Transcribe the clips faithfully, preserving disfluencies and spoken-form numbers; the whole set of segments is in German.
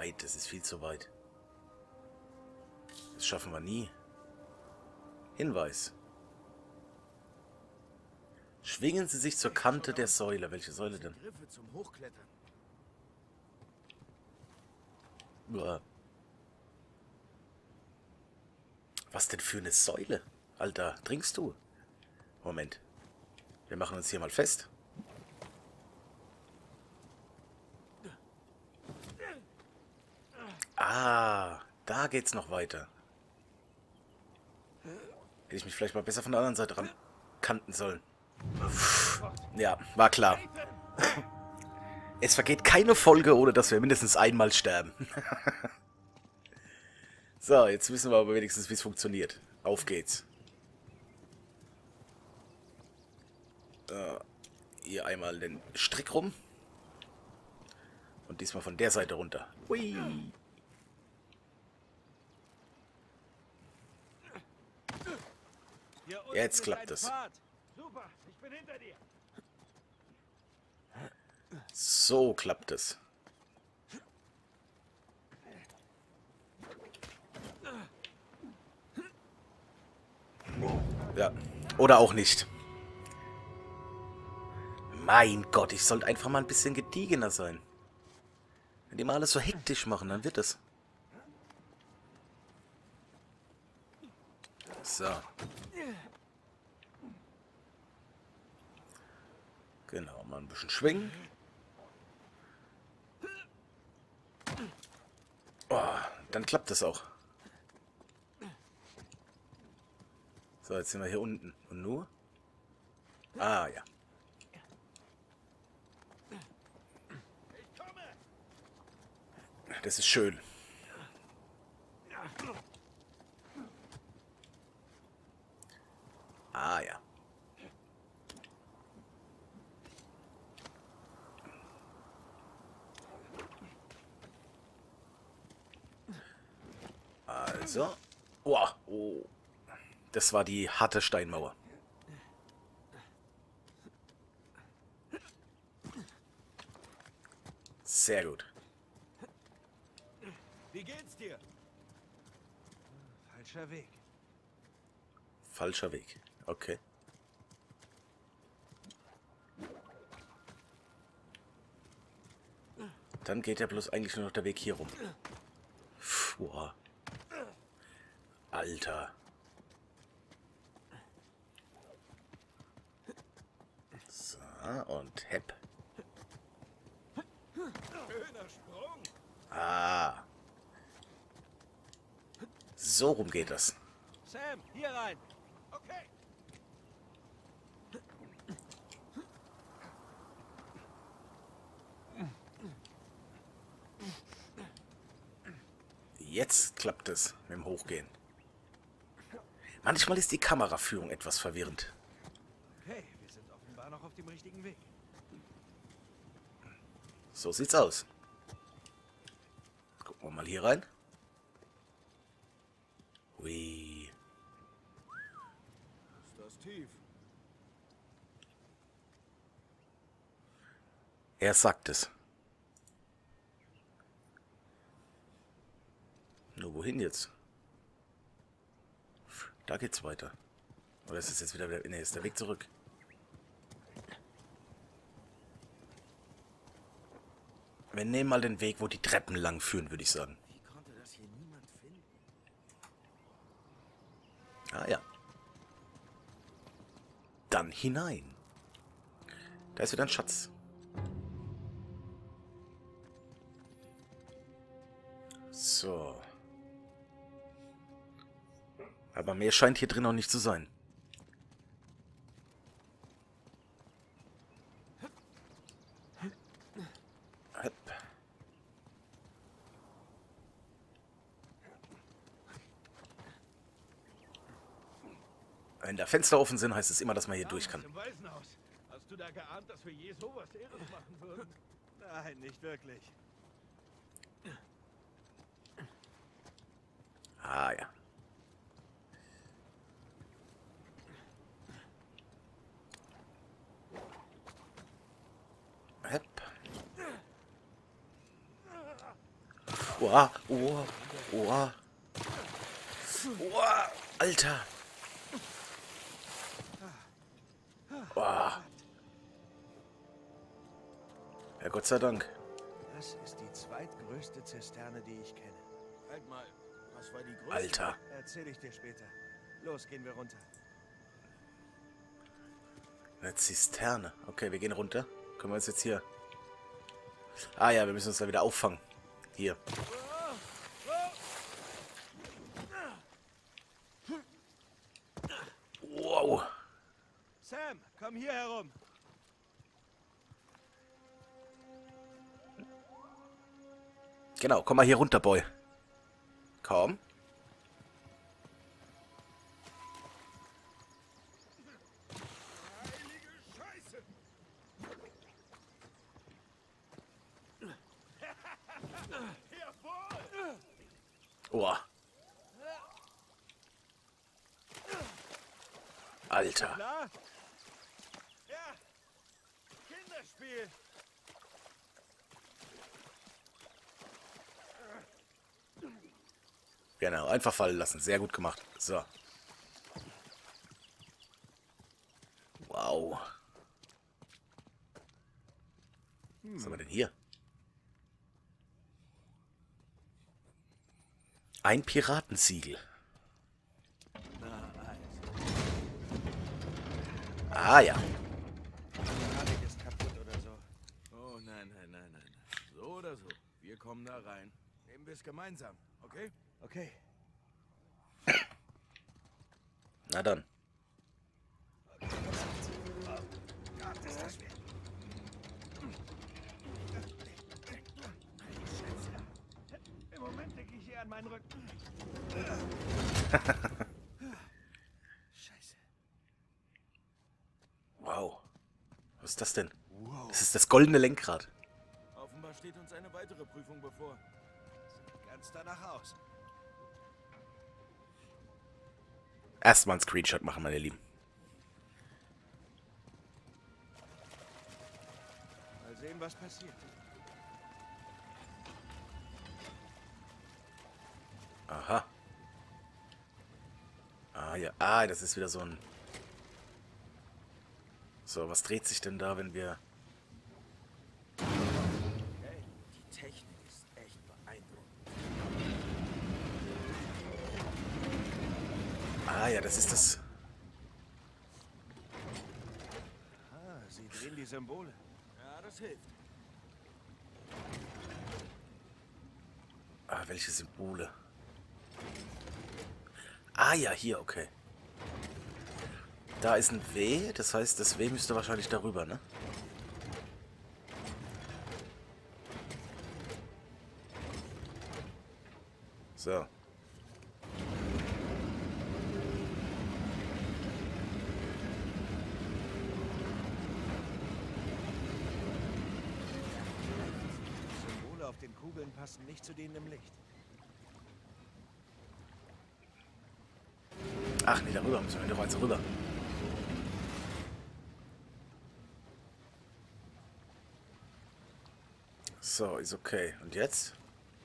weit. Das ist viel zu weit. Das schaffen wir nie. Hinweis. Schwingen Sie sich zur Kante der Säule. Welche Säule denn? Griffe zum Hochklettern. Uah. Was denn für eine Säule? Alter, trinkst du? Moment. Wir machen uns hier mal fest. Ah, da geht's noch weiter. Hätte ich mich vielleicht mal besser von der anderen Seite ran kanten sollen. Ja, war klar. Es vergeht keine Folge, ohne dass wir mindestens einmal sterben. So, jetzt wissen wir aber wenigstens, wie es funktioniert. Auf geht's. Äh, hier einmal den Strick rum. Und diesmal von der Seite runter. Hui. Jetzt klappt es. Super, ich bin hinter dir. So klappt es. Ja. Oder auch nicht. Mein Gott, ich sollte einfach mal ein bisschen gediegener sein. Wenn die mal alles so hektisch machen, dann wird es. So. Genau, mal ein bisschen schwingen. Oh, dann klappt das auch. So, jetzt sind wir hier unten. Und nur? Ah, ja. Das ist schön. Ah, ja. Also. Oh, oh. Das war die harte Steinmauer. Sehr gut. Wie geht's dir? Falscher Weg. Falscher Weg. Okay. Dann geht ja bloß eigentlich nur noch der Weg hier rum. Puh. Alter. So, und hepp. Schöner Sprung. Ah. So rum geht das. Sam, hier rein. Okay. Jetzt klappt es mit dem Hochgehen. Manchmal ist die Kameraführung etwas verwirrend. Okay, wir sind offenbar noch auf dem richtigen Weg. So sieht's aus. Gucken wir mal hier rein. Hui. Ist das tief? Er sagt es. Nur wohin jetzt? Da geht's weiter. Oder ist es jetzt wieder der... Ne, ist der Weg zurück. Wir nehmen mal den Weg, wo die Treppen lang führen, würde ich sagen. Wie konnte das hier niemand finden? Ah ja. Dann hinein. Da ist wieder ein Schatz. So. Aber mehr scheint hier drin noch nicht zu sein. Hopp. Wenn da Fenster offen sind, heißt es immer, dass man hier durch kann. Im Waisenhaus. Hast du da geahnt, dass wir je sowas Ehres machen würden? Nein, nicht wirklich. Ah ja. Hopp. Oha, oha, oha. Oha, Alter. Oha. Ja, Gott sei Dank. Das ist die zweitgrößte Zisterne, die ich kenne. Halt mal, was war die größte? Alter. Erzähl ich dir später. Los, gehen wir runter. Eine Zisterne. Okay, wir gehen runter. Können wir uns jetzt hier... Ah ja, wir müssen uns da wieder auffangen. Hier. Wow. Sam, komm hier herum. Genau, komm mal hier runter, Boy. Komm. Oha. Alter. Klar? Ja. Kinderspiel. Genau, einfach fallen lassen. Sehr gut gemacht. So. Wow. Was haben wir denn hier? Ein Piratensiegel. Ah ja. Mechanik ist kaputt oder so. Oh nein, nein, nein, nein. So oder so. Wir kommen da rein. Nehmen wir es gemeinsam, okay? Okay. Na dann. Gott, ist das schwer. Im Moment denke ich eher an meinen Rücken. Scheiße. Wow. Was ist das denn? Wow. Das ist das goldene Lenkrad. Offenbar steht uns eine weitere Prüfung bevor. Sieht ganz danach aus. Erstmal einen Screenshot machen, meine Lieben. Mal sehen, was passiert. Aha. Ah ja. Ah, das ist wieder so ein... So, was dreht sich denn da, wenn wir... Hey, die Technik ist echt beeindruckend. Ah ja, das ist das... Ah, sie drehen die Symbole. Ja, das hilft. Ah, welche Symbole? Ah ja, hier, okay. Da ist ein W, das heißt, das W müsste wahrscheinlich darüber, ne? So. Symbole auf den Kugeln passen nicht zu denen im Licht. Ach nee, darüber müssen wir noch eins rüber. So, ist okay. Und jetzt?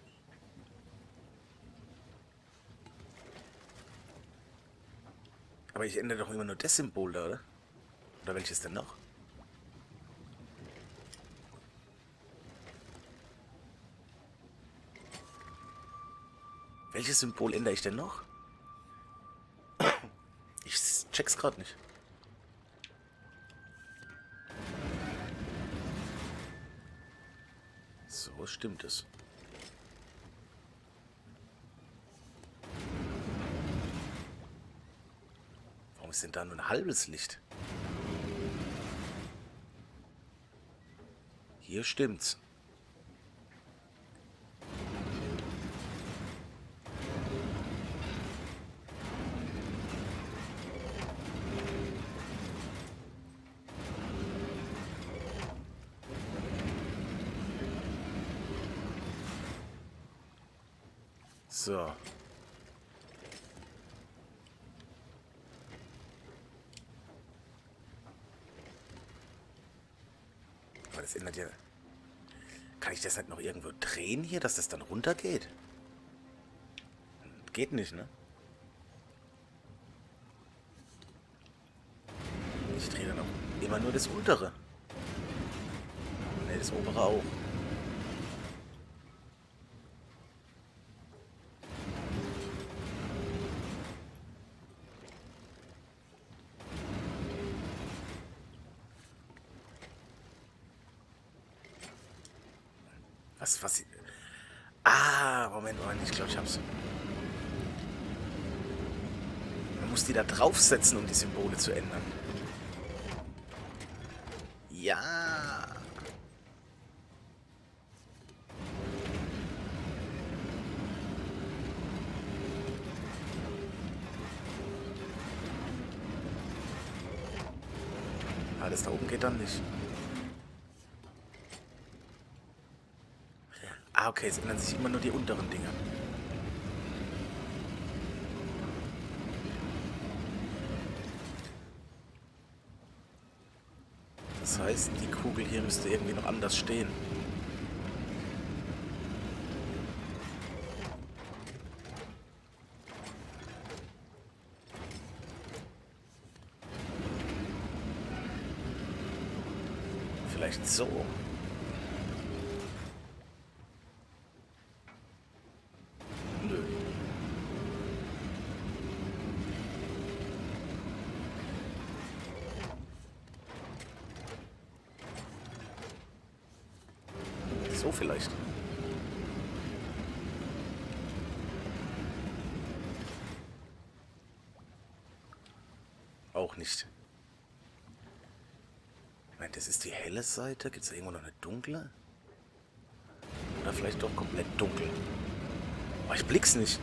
Aber ich ändere doch immer nur das Symbol da, oder? Oder welches denn noch? Welches Symbol ändere ich denn noch? Ich check's gerade nicht. So stimmt es. Warum ist denn da nur ein halbes Licht? Hier stimmt's. So. Aber das ändert ja kann ich das nicht noch irgendwo drehen hier, dass das dann runtergeht? Geht nicht, ne? Ich drehe dann auch immer nur das untere. Ne, das obere auch. Was, was... Ah, Moment, Moment, ich glaube, ich hab's. Man muss die da draufsetzen, um die Symbole zu ändern. Ja. Ah, das da oben geht dann nicht. Ah, okay, es ändern sich immer nur die unteren Dinge. Das heißt, die Kugel hier müsste irgendwie noch anders stehen. Vielleicht so. Nö. So vielleicht. Auch nicht. Nein, das ist die helle Seite. Gibt es irgendwo noch eine dunkle? Oder vielleicht doch komplett dunkel. Oh, ich blick's nicht.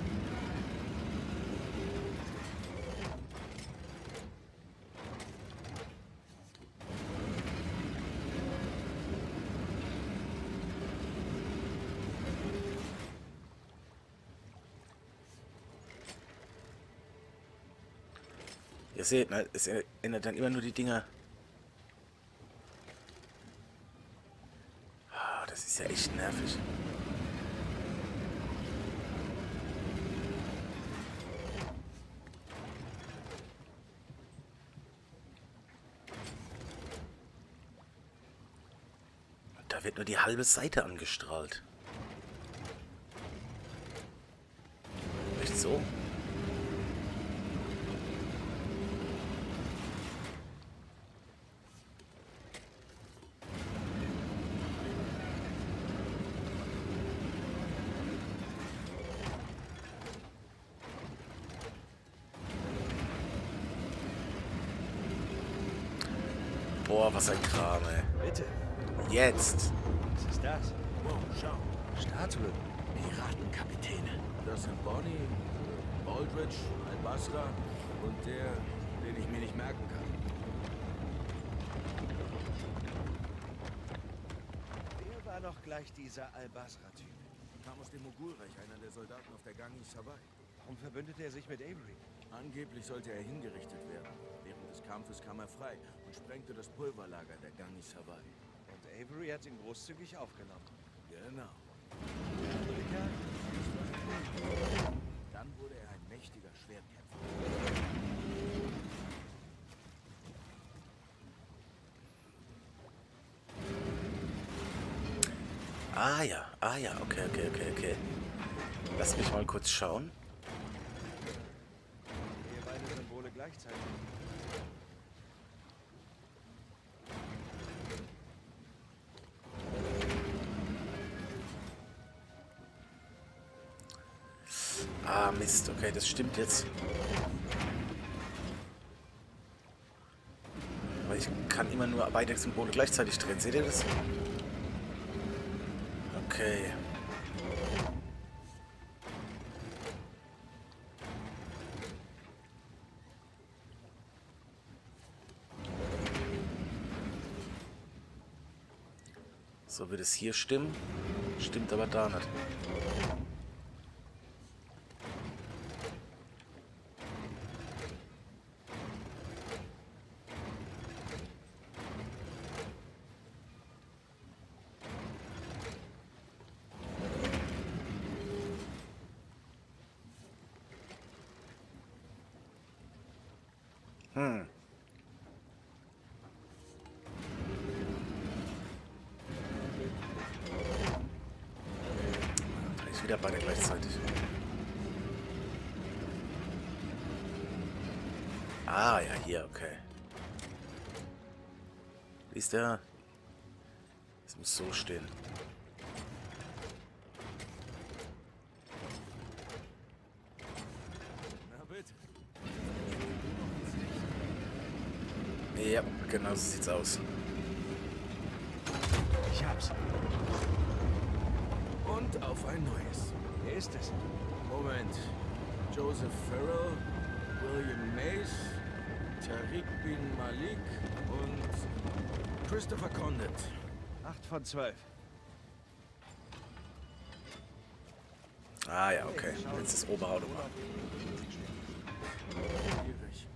Ihr seht, ne, es ändert dann immer nur die Dinger. Ah, das ist ja echt nervig. Da wird nur die halbe Seite angestrahlt. Echt so? Boah, was ein Kram, ey. Bitte. Jetzt. Was ist das? Wow, schau. Statue. Piratenkapitäne. Das sind Bonnie, Aldrich, Albastra und der, den ich mir nicht merken kann. Wer war noch gleich dieser Albasra-Typ? Kam aus dem Mogulreich, einer der Soldaten auf der Gangi Sawai. Warum verbündete er sich mit Avery? Angeblich sollte er hingerichtet werden. Während des Kampfes kam er frei und sprengte das Pulverlager der Gangi Sawai. Und Avery hat ihn großzügig aufgenommen. Genau. Der andere Kerl? Dann wurde er ein mächtiger Schwertkämpfer. Ah ja, ah ja, okay, okay, okay, okay. Lass mich mal kurz schauen. Sehe beide Symbole gleichzeitig. Ah, Mist, okay, das stimmt jetzt. Aber ich kann immer nur beide Symbole gleichzeitig drehen. Seht ihr das? Okay. So wird es hier stimmen. Stimmt aber da nicht. wieder beide gleichzeitig. Ah, ja, hier, okay. Wie ist der? Das muss so stehen. Na bitte. Ja, genau so sieht's aus. Ich hab's. Und auf ein neues. Wer ist es? Moment. Joseph Farrell, William Mays, Tariq bin Malik und Christopher Condit. Acht von zwölf. Ah ja, okay. Jetzt ist Oberhaut nochmal. Schwierig.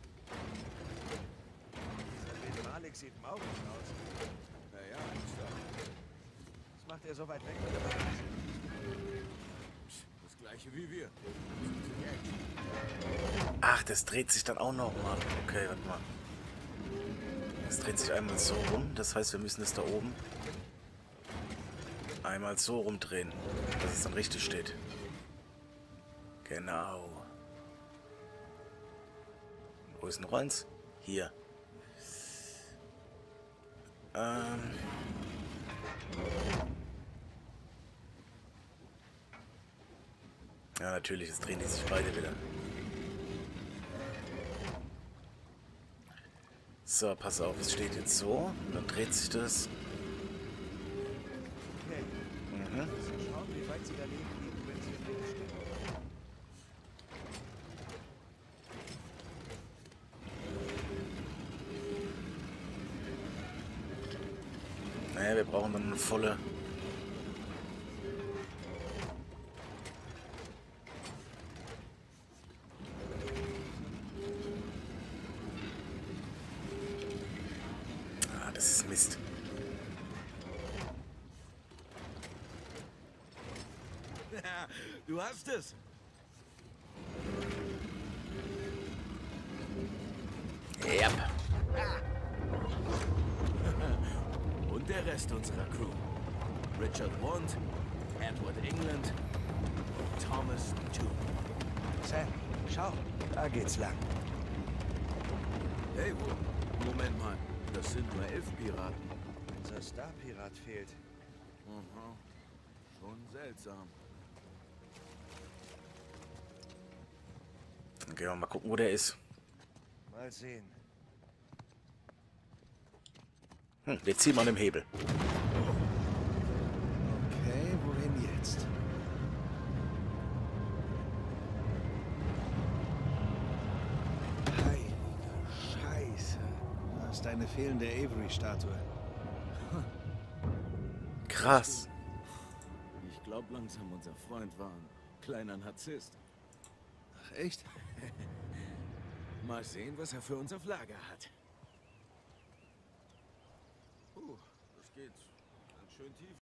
Dieser Ben Malik sieht maurig aus. Naja, ist doch Was macht er so weit weg? das gleiche wie wir. Ach, das dreht sich dann auch noch mal. Okay, warte mal. Das dreht sich einmal so rum. Das heißt, wir müssen es da oben einmal so rumdrehen, dass es dann richtig steht. Genau. Wo ist denn Rollens? Hier. Ähm. Ja, natürlich, jetzt drehen die sich beide wieder. So, pass auf, es steht jetzt so. Dann dreht sich das. Okay. Mhm. Wir müssen schauen, wie weit sie daneben liegen, wenn sie im Weg stehen. Naja, wir brauchen dann eine volle. Ah, das ist Mist. Du hast es. Yep. Und der Rest unserer Crew. Richard Wand, Edward England, Thomas Toole. Sam, schau, da geht's lang. Hey, wo? Moment mal. Das sind nur elf Piraten. Unser Star-Pirat fehlt. Aha. Schon seltsam. Dann gehen wir mal gucken, wo der ist. Mal sehen. Hm, wir ziehen mal an dem Hebel. Okay, wohin jetzt? Heilige Scheiße. Das ist eine fehlende Avery-Statue. Krass. Ich glaube langsam, unser Freund war ein kleiner Narzisst. Ach, echt? Mal sehen, was er für uns auf Lager hat. Uh, das geht ganz schön tief.